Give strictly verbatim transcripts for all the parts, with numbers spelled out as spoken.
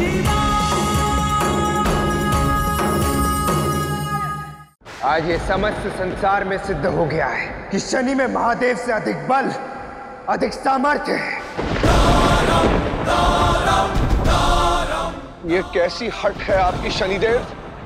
आज ये समस्त संसार में सिद्ध हो गया है कि शनि में महादेव से अधिक बल, अधिक सामर्थ्य है। ये कैसी हट है आपकी शनिदेव?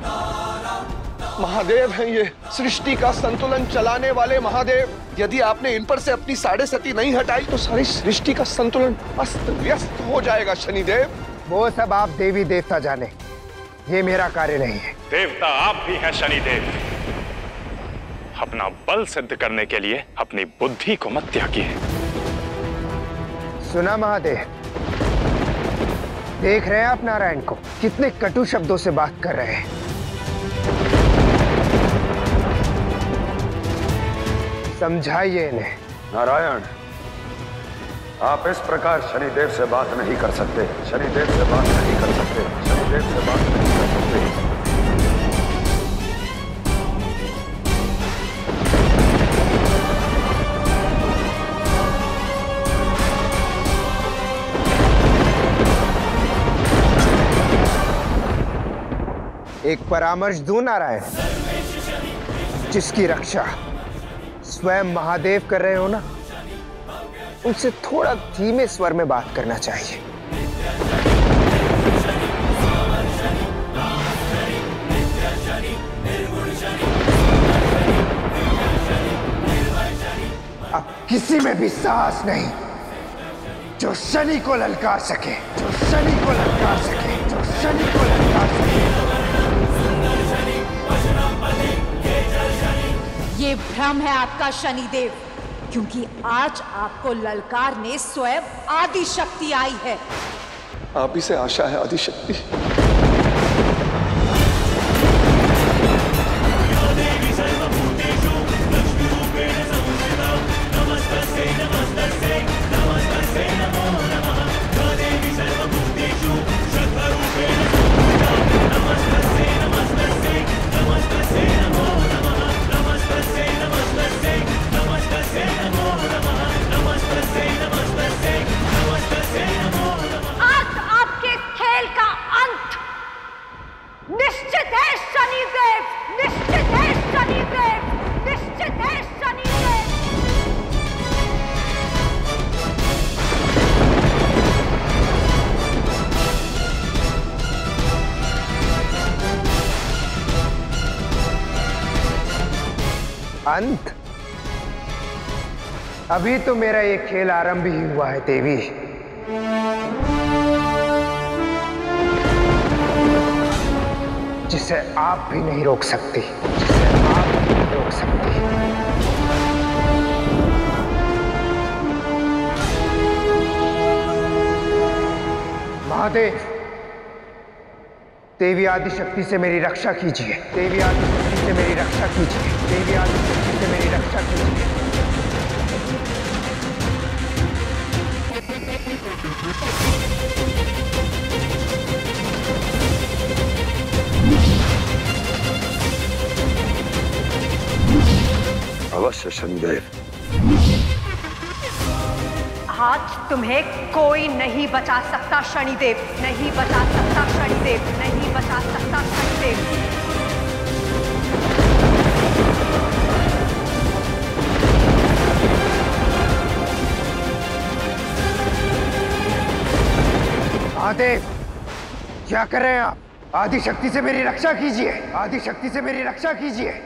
महादेव हैं ये, सृष्टि का संतुलन चलाने वाले महादेव। यदि आपने इन पर से अपनी साढ़े सती नहीं हटाई तो सारी सृष्टि का संतुलन अस्त व्यस्त हो जाएगा शनिदेव। वो सब आप देवी देवता जाने, ये मेरा कार्य नहीं है। देवता आप भी हैं शनिदेव। अपना बल सिद्ध करने के लिए अपनी बुद्धि को मत त्यागिए। सुना महादेव, देख रहे हैं आप नारायण को कितने कटु शब्दों से बात कर रहे हैं। समझाइए इन्हें। नारायण, आप इस प्रकार शनिदेव से बात नहीं कर सकते। शनिदेव से बात नहीं कर सकते। शनिदेव से बात नहीं कर सकते। एक परामर्श दूं नारायण, जिसकी रक्षा स्वयं महादेव कर रहे हो ना, उनसे थोड़ा धीमे स्वर में बात करना चाहिए। अब किसी में भी साहस नहीं जो शनि को ललकार सके, जो शनि को ललकार सके, जो शनि को ललकार सके। ये भ्रम है आपका शनिदेव, क्योंकि आज आपको ललकारने स्वयं आदि शक्ति आई है। आप ही से आशा है आदि शक्ति। निश्चित है शनिदेव, निश्चित है शनिदेव, निश्चित है शनिदेव। अंत? अभी तो मेरा ये खेल आरंभ ही हुआ है देवी। जिसे आप भी नहीं रोक सकती, जिसे आप भी नहीं रोक सकती। महादेव, देवी आदिशक्ति से मेरी रक्षा कीजिए। देवी आदिशक्ति से मेरी रक्षा कीजिए। देवी आदिशक्ति से मेरी रक्षा कीजिए। अवश्य शनिदेव। आज तुम्हें कोई नहीं बचा सकता शनिदेव, नहीं बचा सकता शनिदेव, नहीं बचा सकता शनिदेव। महादेव, क्या कर रहे हैं आप? आदिशक्ति से मेरी रक्षा कीजिए। आदिशक्ति से मेरी रक्षा कीजिए।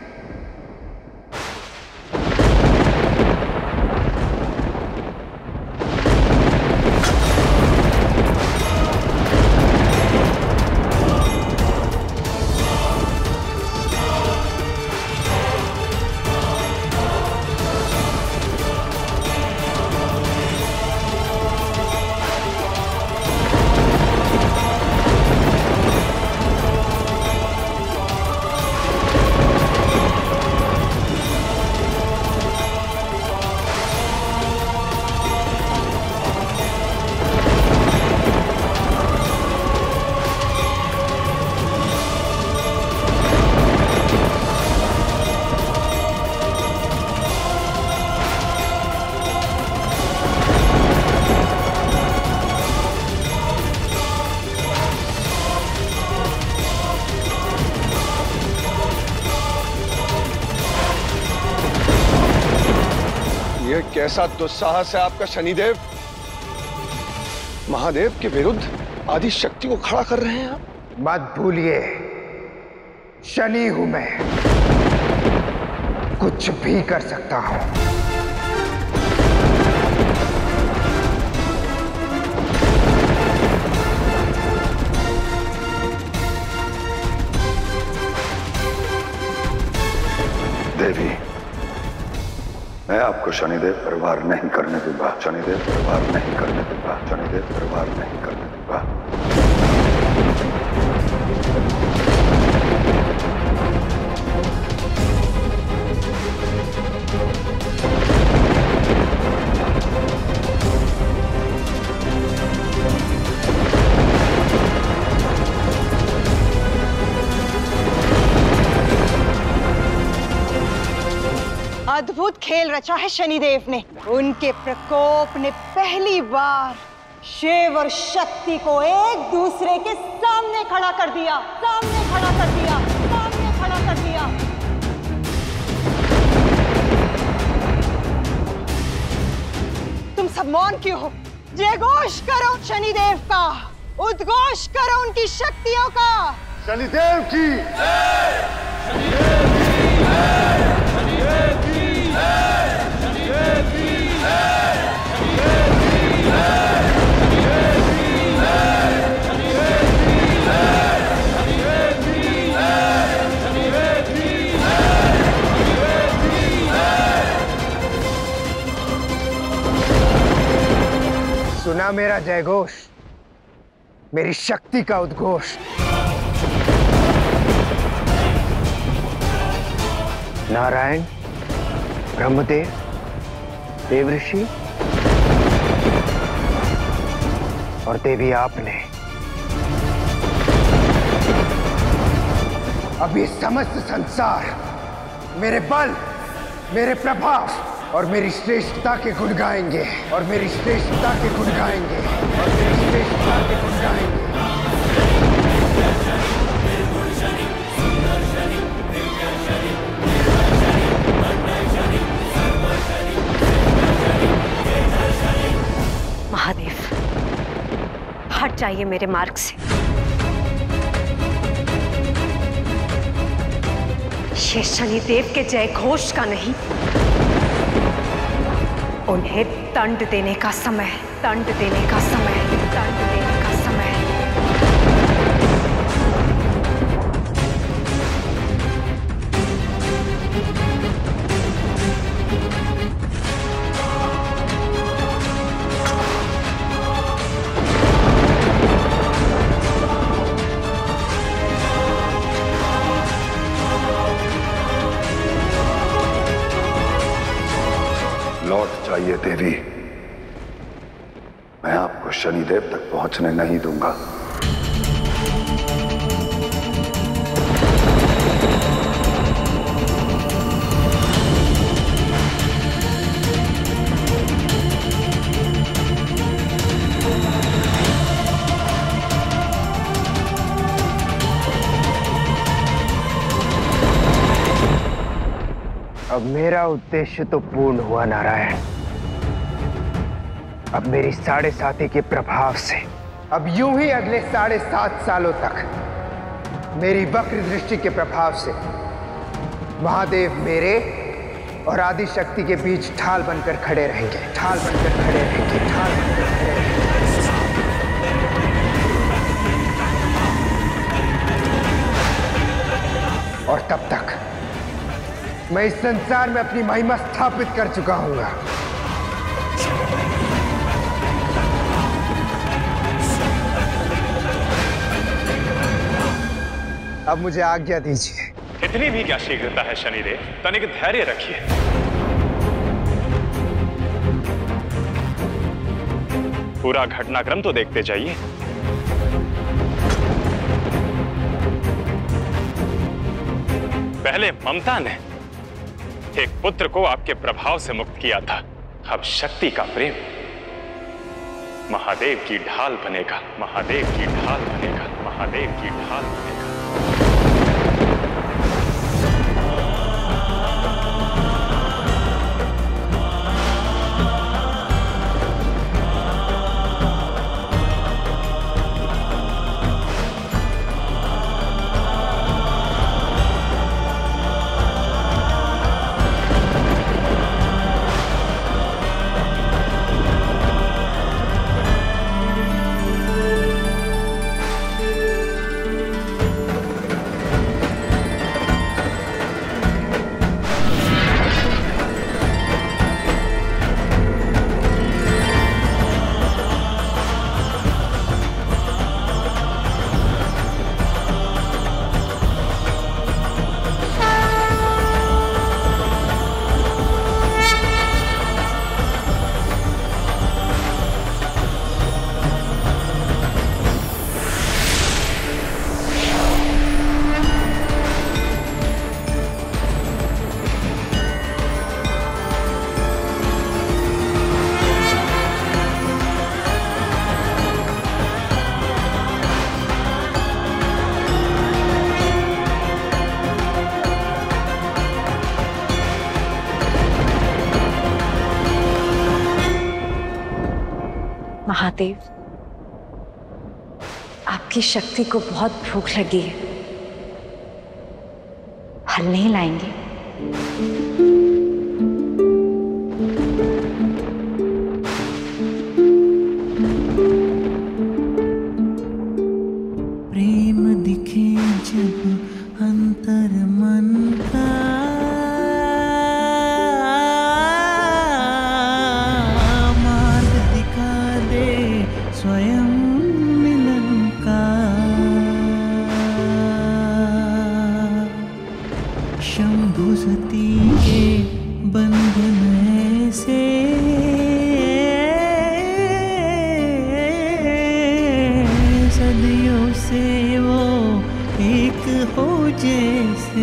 कैसा दुस्साहस है आपका शनिदेव। महादेव के विरुद्ध आदि शक्ति को खड़ा कर रहे हैं आप। मत भूलिए, शनि हूं मैं, कुछ भी कर सकता हूं। देवी, मैं आपको शनिदेव पर वार नहीं करने दूंगा। शनिदेव पर वार नहीं करने दूंगा। शनिदेव पर वार नहीं करने दूंगा। अद्भुत खेल रचा है शनिदेव ने। उनके प्रकोप ने पहली बार शिव और शक्ति को एक दूसरे के सामने खड़ा कर दिया, सामने खड़ा कर दिया, सामने खड़ा कर दिया। तुम सब मौन क्यों हो? जयघोष करो शनिदेव का, उद्घोष करो उनकी शक्तियों का। शनिदेव की जय! शनिदेव की जय! शनिदेव की जय! शनिदेव की जय! शनिदेव की जय! शनिदेव की जय! शनिदेव की जय! शनिदेव की जय! शनिदेव की जय! शनिदेव की जय! सुना मेरा जयघोष, मेरी शक्ति का उद्घोष। नारायण, ब्रह्मदेव, देवऋषि और देवी आपने अब ये समस्त संसार मेरे बल, मेरे प्रभाव और मेरी श्रेष्ठता के गुण गाएंगे और मेरी श्रेष्ठता के गुण गाएंगे और मेरी श्रेष्ठता के गुण गाएंगे। महादेव, हट जाइए मेरे मार्ग से। ये शनिदेव के जयघोष का नहीं, उन्हें दंड देने का समय है, दंड देने का समय है, दंड देने का समय है। लौट जाइए देवी, मैं आपको शनिदेव तक पहुंचने नहीं दूंगा। अब मेरा उद्देश्य तो पूर्ण हुआ नारायण। अब मेरी साढ़े साथी के प्रभाव से अब यूं ही अगले साढ़े सात सालों तक मेरी वक्र दृष्टि के प्रभाव से महादेव मेरे और आदि शक्ति के बीच ढाल बनकर खड़े रहेंगे, ढाल बनकर खड़े रहेंगे, ढाल बनकर खड़े रहेंगे। और तब तक मैं इस संसार में अपनी महिमा स्थापित कर चुका हूंगा। अब मुझे आज्ञा दीजिए। इतनी भी क्या शीघ्रता है शनिदेव, तनिक धैर्य रखिए। पूरा घटनाक्रम तो देखते जाइए। पहले ममता ने एक पुत्र को आपके प्रभाव से मुक्त किया था, अब शक्ति का प्रेम महादेव की ढाल बनेगा, महादेव की ढाल बनेगा, महादेव की ढाल बनेगा। महादेव, आपकी शक्ति को बहुत भूख लगी है, फल नहीं लाएंगे? प्रेम दिखे जब अंतर मन का, मार्ग दिखा दे स्वयं मिलन का। शंभु सती के बंधन ऐसे सदियों से वो एक हो जैसे।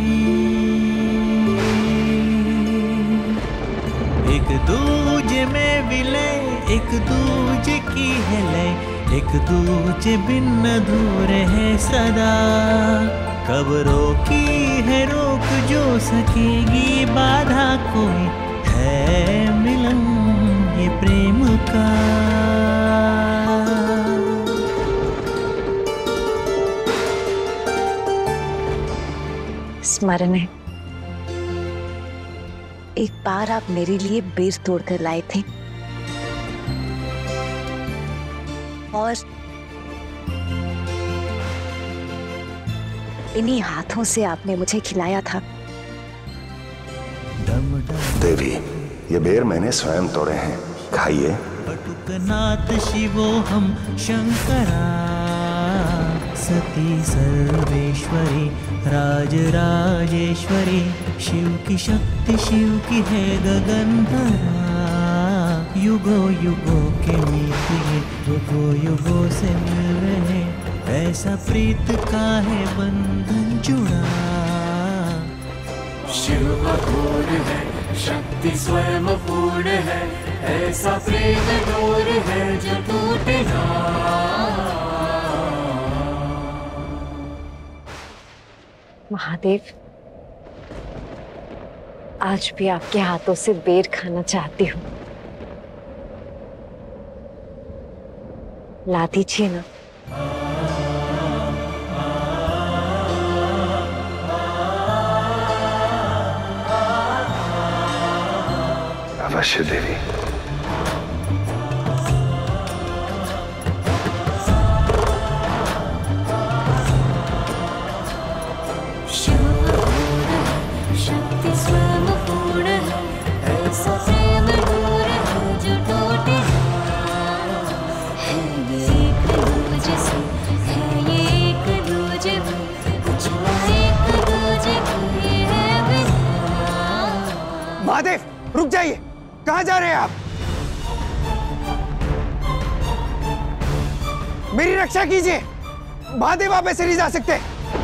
एक दूजे में विलय, एक दूजे की है लय, एक दूजे बिन अधूरे है सदा। कब रोकी है रोक जो सकेगी बाधा कोई, है मिलन ये प्रेम का। स्मरण है, एक बार आप मेरे लिए बेर तोड़कर लाए थे और इन्हीं हाथों से आपने मुझे खिलाया था। देवी, ये बेर मैंने स्वयं तोड़े हैं, खाइए। पटुकनाथ शिवो हम शंकरा, सती सर्वेश्वरी राज राजेश्वरी। शिव की शक्ति शिव की है गगनधरा, युगों युगों के मीत ये युगों युगों से मिल रहे। ऐसा प्रीत का है बंधन जुड़ा। शिव अघोर है, शक्ति स्वयं पूर्ण है, ऐसा प्रेम डोर है जो टूटे ना। महादेव, आज भी आपके हाथों से बेर खाना चाहती हूँ, ला दीजिए ना। अवश्य देवी। शक्ति स्वयं पूर्ण है, ऐसा प्रेम डोर है जो टूटे ना। है ये एक दूजे से, है ये एक दूजे में, कुछ ना एक दूजे की है बिना। महादेव, रुक जाइए, कहां जा रहे हैं आप? मेरी रक्षा कीजिए महादेव, आप ऐसे नहीं जा सकते।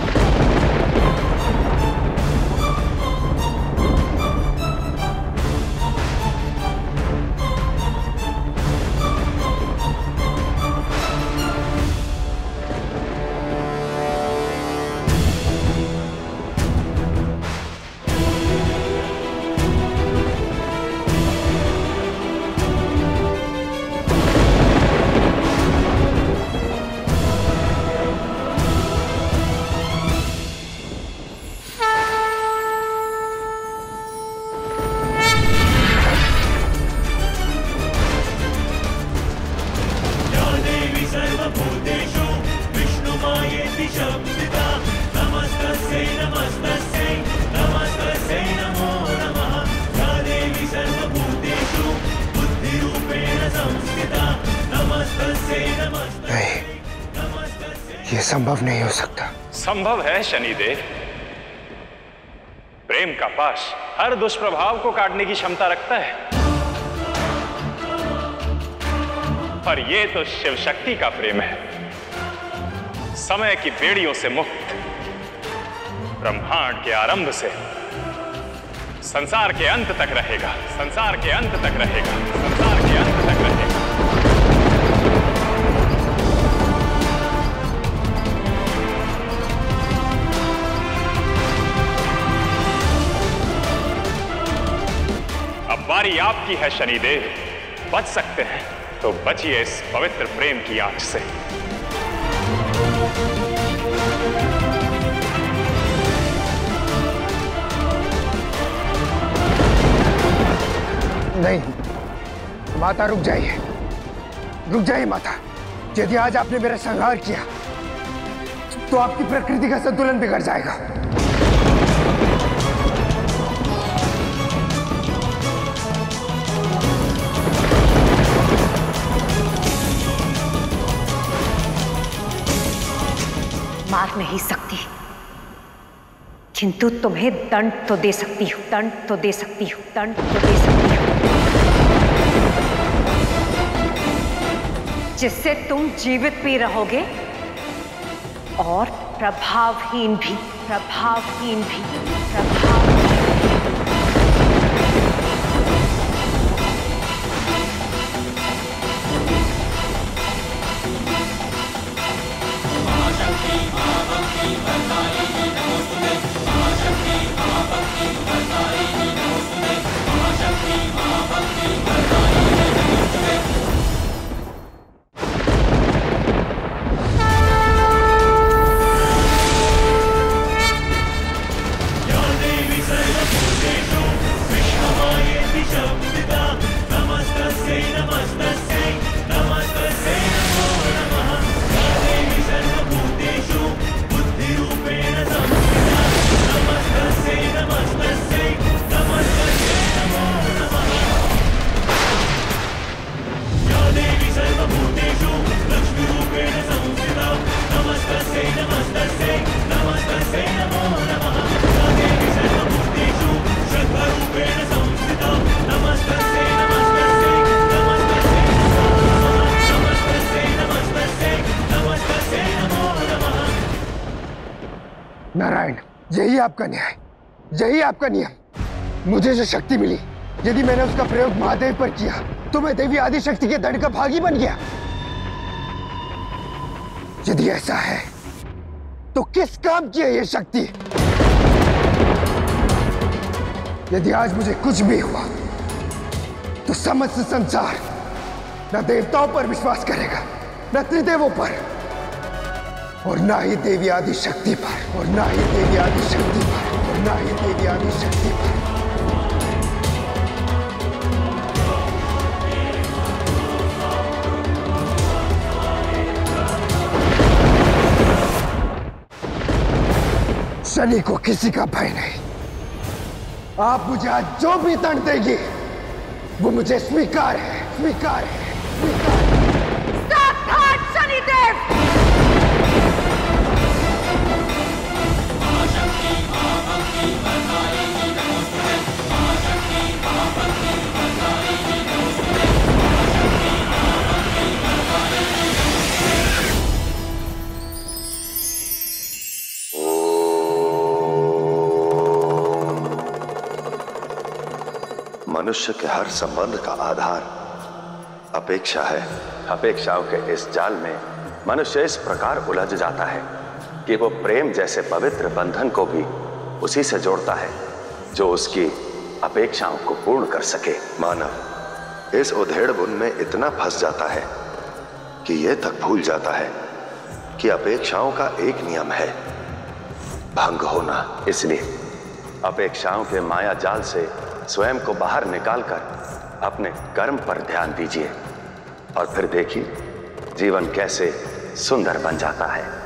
ये संभव नहीं हो सकता। संभव है शनिदेव। प्रेम का पाश हर दुष्प्रभाव को काटने की क्षमता रखता है, पर यह तो शिव शक्ति का प्रेम है, समय की बेड़ियों से मुक्त, ब्रह्मांड के आरंभ से संसार के अंत तक रहेगा, संसार के अंत तक रहेगा, संसार के अंत तक रहेगा। अब बारी आपकी है शनिदेव, बच सकते हैं, तो बचिए इस पवित्र प्रेम की आग से। नहीं माता, रुक जाइए, रुक जाइए माता। यदि आज आपने मेरा संहार किया तो आपकी प्रकृति का संतुलन बिगड़ जाएगा। मार नहीं सकती, किंतु तुम्हें दंड तो दे सकती हूँ, दंड तो दे सकती हूँ, दंड तो दे सकती हूँ, जिससे तुम जीवित भी रहोगे और प्रभावहीन भी, प्रभावहीन भी, प्रभावहीन भी। नारायण, यही आपका न्याय, यही आपका नियम। मुझे जो शक्ति मिली, यदि मैंने उसका प्रयोग महादेव पर किया तो मैं देवी आदिशक्ति के दंड का भागी बन गया। यदि ऐसा है तो किस काम की है यह शक्ति? यदि आज मुझे कुछ भी हुआ तो समस्त संसार न देवताओं पर विश्वास करेगा, न त्रिदेवों पर, और ना ही देवी आदिशक्ति पर, और ना ही देवी आदिशक्ति पर, और ना ही देवी आदिशक्ति पर। शनि को किसी का भय नहीं। आप मुझे आज जो भी दंड देंगे वो मुझे स्वीकार है, स्वीकार है, स्वीकार है। साक्षात शनिदेव! मनुष्य के हर संबंध का आधार अपेक्षा है। अपेक्षाओं के इस जाल में मनुष्य इस प्रकार उलझ जाता है कि वो प्रेम जैसे पवित्र बंधन को भी उसी से जोड़ता है जो उसकी अपेक्षाओं को पूर्ण कर सके। मानव इस उधेड़ बुन में इतना फंस जाता है कि यह तक भूल जाता है कि अपेक्षाओं का एक नियम है, भंग होना। इसलिए अपेक्षाओं के माया जाल से स्वयं को बाहर निकालकर अपने कर्म पर ध्यान दीजिए और फिर देखिए जीवन कैसे सुंदर बन जाता है।